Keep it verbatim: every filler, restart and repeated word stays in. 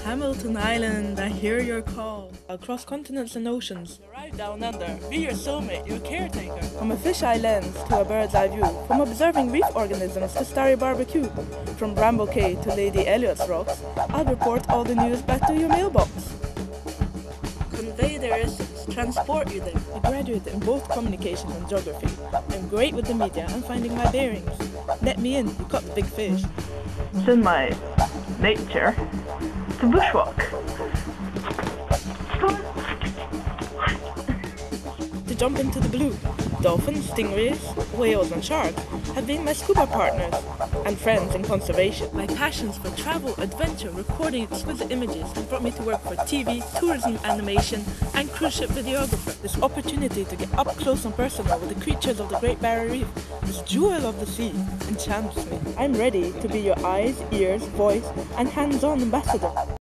Hamilton Island, I hear your call. Across continents and oceans. Arrive down under, be your soulmate, your caretaker. From a fisheye lens to a bird's eye view. From observing reef organisms to starry barbecue. From Bramble Cay to Lady Elliot's rocks, I'll report all the news back to your mailbox. Convey their essence, transport you there. I graduate in both communication and geography. I'm great with the media and finding my bearings. Let me in, you caught the big fish. It's in my nature to bushwalk. To jump into the blue. Dolphins, stingrays, whales and sharks have been my scuba partners and friends in conservation. My passions for travel, adventure, recording exquisite images have brought me to work for T V, tourism, animation and cruise ship videographer. This opportunity to get up close and personal with the creatures of the Great Barrier Reef, this jewel of the sea, enchants me. I'm ready to be your eyes, ears, voice and hands-on ambassador.